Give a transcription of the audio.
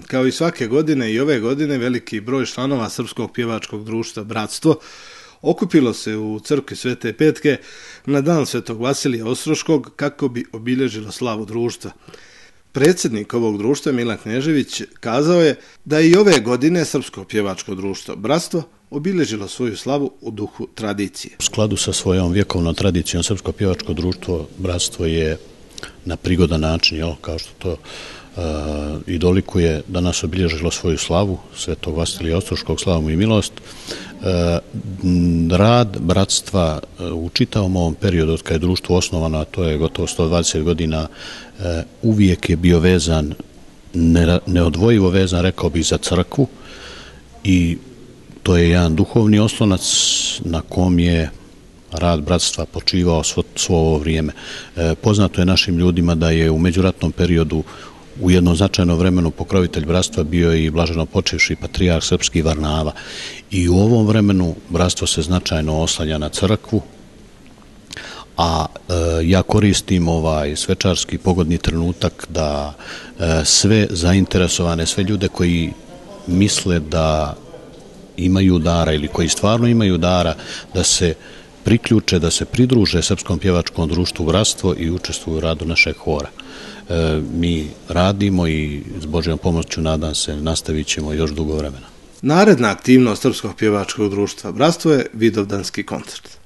Kao i svake godine i ove godine veliki broj članova Srpskog pjevačkog društva Bratstvo okupilo se u crkvi Svete Petke na dan Svetog Vasilija Ostroškog kako bi obilježilo slavu društva. Predsjednik ovog društva Milan Knežević kazao je da je i ove godine Srpsko pjevačko društvo Bratstvo obilježilo svoju slavu u duhu tradicije. U skladu sa svojom vjekovnom tradicijom Srpsko pjevačko društvo Bratstvo je na prigodan način, kao što to i dolikuje, danas obilježilo svoju slavu Svetog Vasilija Ostroškog, slavu mu i milost. Rad bratstva u čitavom ovom periodu od kada je društvo osnovano, a to je gotovo 120 godina, uvijek je bio vezan, neodvojivo vezan, rekao bih, za crkvu, i to je jedan duhovni oslonac na kom je rad bratstva počivao svo ovo vrijeme. Poznato je našim ljudima da je u međuratnom periodu u jednom značajnom vremenu pokrovitelj bratstva bio i blaženo počivši patrijarh srpski Varnava. I u ovom vremenu bratstvo se značajno oslanja na crkvu, a ja koristim ovaj svečarski pogodni trenutak da sve zainteresovane, sve ljude koji misle da imaju dara ili koji stvarno imaju dara, da se priključe, da se pridruže Srpskom pjevačkom društvu Bratstvo i učestvuju u radu našeg hora. Mi radimo i s Božjom pomoću, nadam se, nastavit ćemo još dugo vremena. Naredna aktivnost Srpskog pjevačkog društva Bratstvo je vidovdanski koncert.